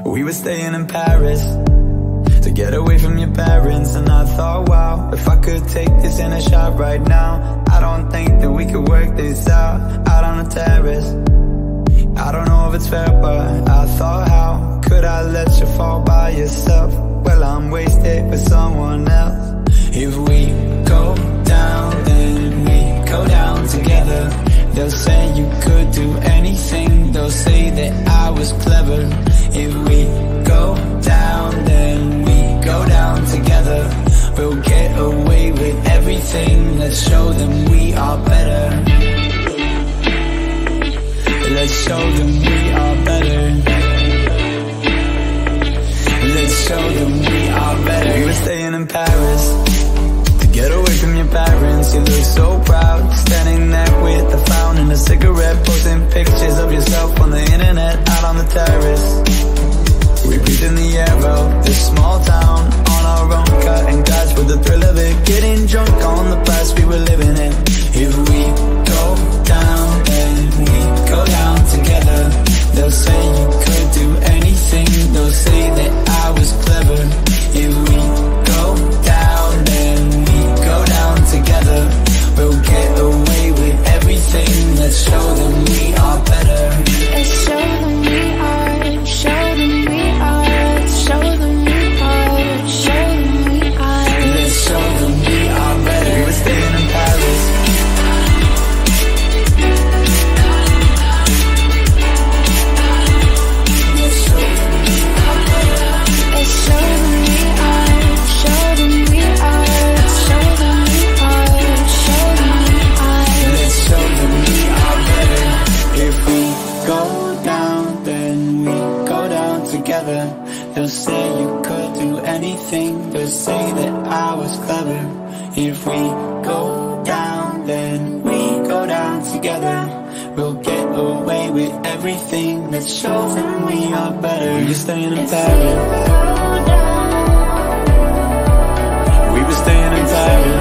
We were staying in Paris to get away from your parents, and I thought, wow, if I could take this in a shot right now, I don't think that we could work this out on the terrace. I don't know if it's fair, but I thought, how could I let you fall by yourself? Well, I'm wasted with someone else. If we go down, then we go down together. They'll say you could do anything, they'll say that I was clever. If we go down, then we go down together. We'll get away with everything, let's show them we are better. Let's show them we are better. Let's show them we are better. We were staying in Paris to get away from your parents. You look so proud, standing there with a frown and a cigarette, posting pictures of yourself on the internet, out on the terrace. We breathe in the air of this small town, on our own, cutting glass with the thrill of it, getting drunk on the past we were living in. If we go down, then we go down together. They'll say you could do anything, they'll say that I was clever. If we go down, then we go down together. We'll get away with everything, let's show them we are better. Let's show them we are, show them we are, show them we are, show them we are. Let's show them we are better. We were staying in Paris. Let's show them we are, show them we are, show them we are, show them we are. Let's show them we are better. If we go down, then we go down together. They'll say you could do anything, they'll say that I was clever. If we go down, then we go down together. We'll get away with everything, let's show them we are better. You're staying in Paris. We were staying in Paris.